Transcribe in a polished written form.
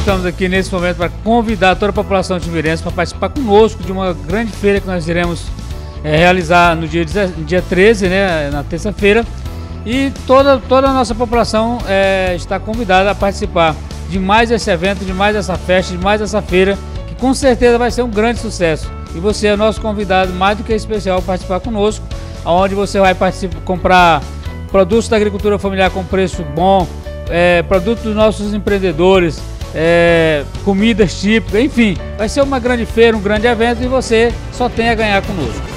estamos aqui nesse momento para convidar toda a população timirense para participar conosco de uma grande feira que nós iremos realizar no dia 13, né, na terça-feira. E toda a nossa população está convidada a participar de mais esse evento, de mais essa festa, de mais essa feira, que com certeza vai ser um grande sucesso. E você é o nosso convidado mais do que especial para participar conosco, onde você vai comprar produtos da agricultura familiar com preço bom, produtos dos nossos empreendedores, comidas típicas, enfim, vai ser uma grande feira, um grande evento e você só tem a ganhar conosco.